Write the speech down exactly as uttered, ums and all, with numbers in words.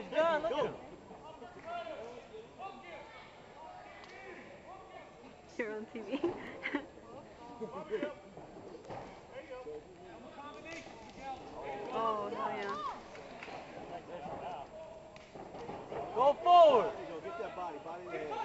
He's done. Look at him. You're on T V. Oh, no, yeah. Go forward. There you go. Get that body. Body in the head.